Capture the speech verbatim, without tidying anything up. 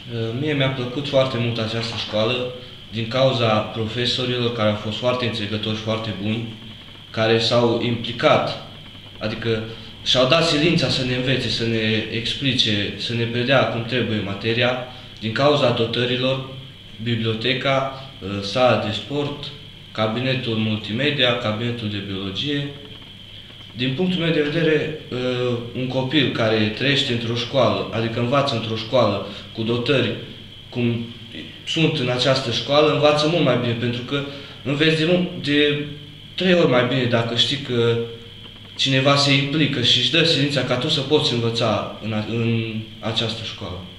Mie mi-a plăcut foarte mult această școală din cauza profesorilor care au fost foarte înțelegători și foarte buni, care s-au implicat, adică și-au dat silința să ne învețe, să ne explice, să ne predea cum trebuie materia, din cauza dotărilor, biblioteca, sala de sport, cabinetul multimedia, cabinetul de biologie. Din punctul meu de vedere, un copil care trăiește într-o școală, adică învață într-o școală cu dotări, cum sunt în această școală, învață mult mai bine, pentru că înveți de, de trei ori mai bine dacă știi că cineva se implică și își dă silința ca tu să poți învăța în, în această școală.